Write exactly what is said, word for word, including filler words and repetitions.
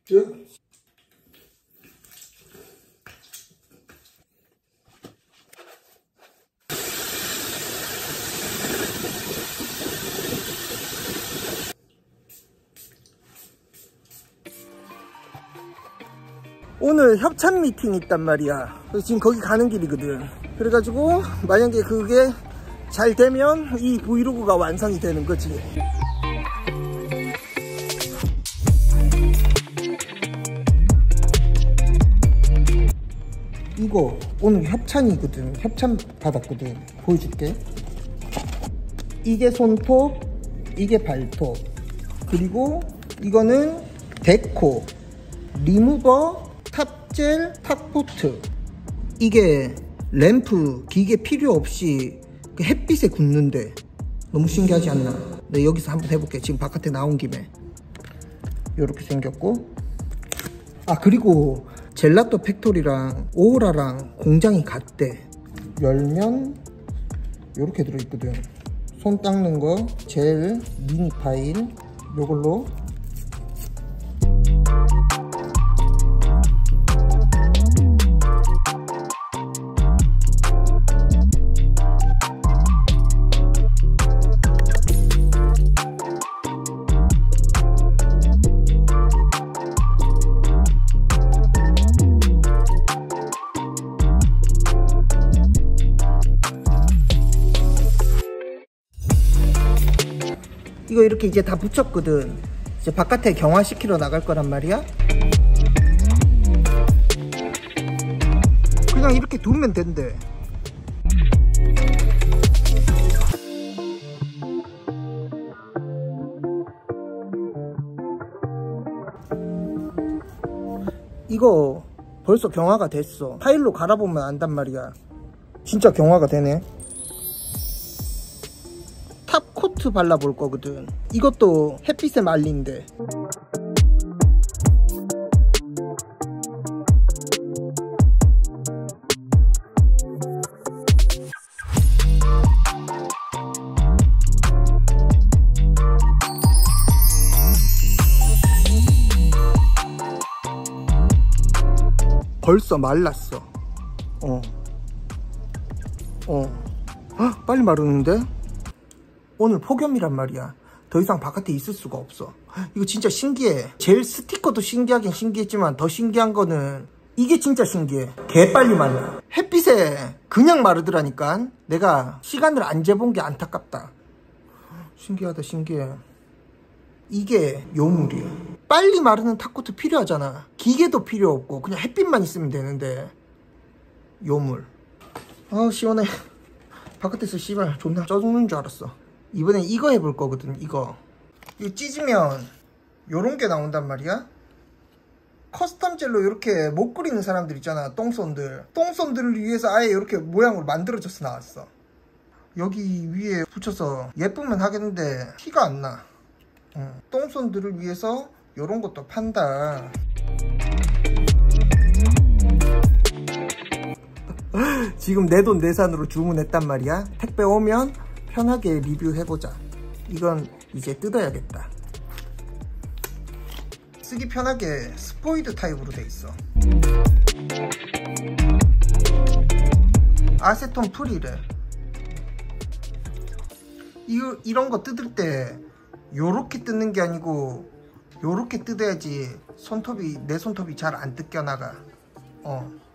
쭉. 오늘 협찬 미팅 있단 말이야. 그래서 지금 거기 가는 길이거든. 그래가지고 만약에 그게 잘 되면 이 브이로그가 완성이 되는 거지. 이거 오늘 협찬이거든. 협찬 받았거든. 보여줄게. 이게 손톱, 이게 발톱, 그리고 이거는 데코, 리무버, 탑젤, 탑코트. 이게 램프 기계 필요 없이 그 햇빛에 굽는데 너무 신기하지 않나? 네, 여기서 한번 해볼게. 지금 바깥에 나온 김에. 이렇게 생겼고, 아 그리고 젤라또 팩토리랑 오라랑 공장이 같대. 열면 이렇게 들어있거든. 손 닦는 거, 젤, 미니 파일, 요걸로 이거 이렇게 이제 다 붙였거든. 이제 바깥에 경화시키러 나갈 거란 말이야. 그냥 이렇게 두면 된대. 이거 벌써 경화가 됐어. 파일로 갈아보면 안단 말이야. 진짜 경화가 되네. 탑코트 발라볼 거거든. 이것도 햇빛에 말린대. 벌써 말랐어. 어. 어. 헉, 빨리 마르는데? 오늘 폭염이란 말이야. 더 이상 바깥에 있을 수가 없어. 이거 진짜 신기해. 젤 스티커도 신기하긴 신기했지만 더 신기한 거는 이게 진짜 신기해. 개빨리 말라. 햇빛에 그냥 마르더라니까. 내가 시간을 안 재본 게 안타깝다. 신기하다 신기해. 이게 요물이야. 빨리 마르는 탑코트 필요하잖아. 기계도 필요 없고 그냥 햇빛만 있으면 되는데 요물. 아 시원해. 바깥에서 씨발 존나 쪄 죽는 줄 알았어. 이번엔 이거 해볼 거거든. 이거 이거 찢으면 요런 게 나온단 말이야. 커스텀 젤로 이렇게 못 그리는 사람들 있잖아. 똥손들 똥손들을 위해서 아예 이렇게 모양으로 만들어져서 나왔어. 여기 위에 붙여서 예쁘면 하겠는데 티가 안 나. 응. 똥손들을 위해서 요런 것도 판다. 지금 내돈내산으로 주문했단 말이야. 택배 오면 편하게 리뷰해보자. 이건 이제 뜯어야겠다. 쓰기 편하게 스포이드 타입으로 돼 있어. 아세톤 프리래. 이거, 이런 거 뜯을 때 요렇게 뜯는 게 아니고 요렇게 뜯어야지 손톱이 내 손톱이 잘 안 뜯겨 나가. 어.